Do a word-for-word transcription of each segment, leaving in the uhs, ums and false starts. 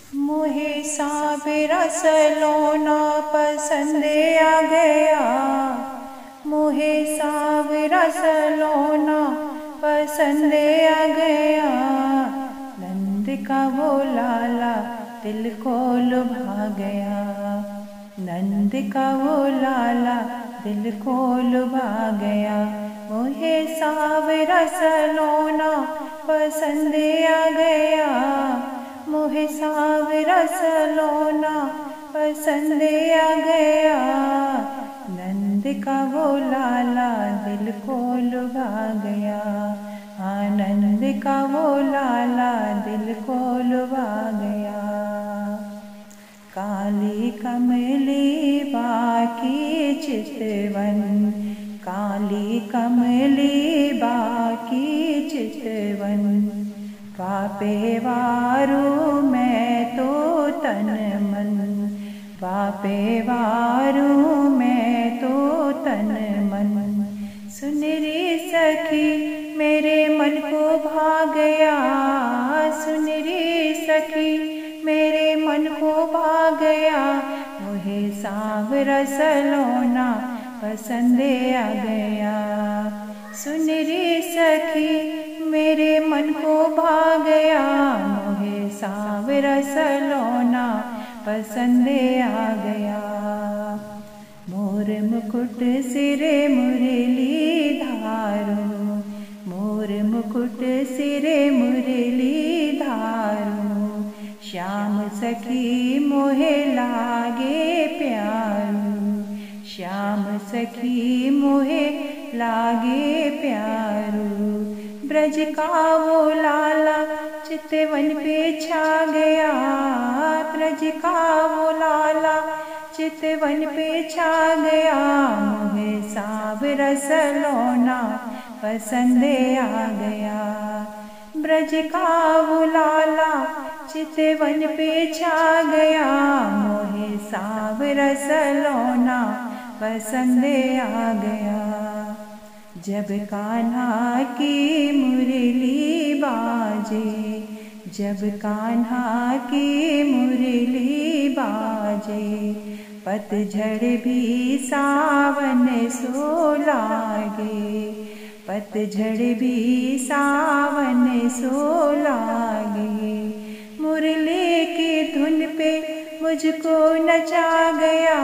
मोहे सावेरा सलोना पसंद आ गया। मोहे सावेरा सलोना पसंद आ गया। नंद का वो लाला दिल को लुभा गया। नंद का वो लाला दिल को लुभा गया। मोहे सावेरा सलोना पसंद आ गया। मोहे सावेरा सलोना पसंद आ गया। नंद का वो लाला दिल को लुभा गया। आनंद का वो लाला दिल को लुभा गया। काली कमली बाकी चितवन, काली कमली बाकी चितवन। वापे वारू मैं तो तन मन, वापे वारू मैं तो तन मन। सुन रे सखी मेरे मन को भा गया। सुन रे सखी मेरे मन को भा गया। मोहे सावेरा सलोना पसंद आ गया। सुन रे सखी मेरे मन को भा गया। मोहे सावेरा सलोना पसंद आ गया। मोर मुकुट सिरे मुरली धारू, मोर मुकुट सिरे मुरली धारू। श्याम सखी मोहे लागे प्यारू, श्याम सखी मोहे लागे प्यारू। ब्रज का वो लाला चितवन पे छा गया। ब्रज का वो लाला चितवन पे छा गया। मोहे सावेरा सलोना पसंद आ गया। ब्रज का वो लाला चितवन पे छा गया। मोहे सावेरा सलोना पसंद आ गया। जब कान्हा की मुरली बाजे, जब कान्हा की मुरली बाजे। पतझड़ भी सावन सो लागे, पतझड़ भी सावन सो लागे। मुरली की धुन पे मुझको नचा गया।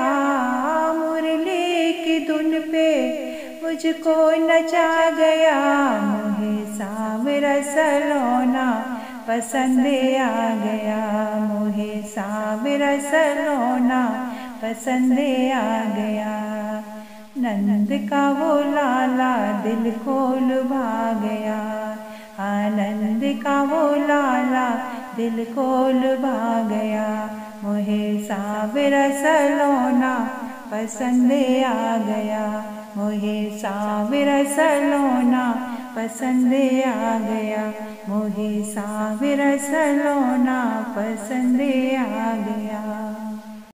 मुरली की धुन पे मुझको नचा गया। मोहे सावेरा सलोना पसंद आ गया। मोहे सावेरा सलोना पसंद आ गया। नंद का वो लाला दिल को लुभा गया। आनंद का वो लाला दिल को लुभा गया। मोहे सावेरा सलोना पसंद आ गया। मोहे सावेरा सलोना पसंद आ गया। मोहे सावेरा सलोना पसंद आ गया।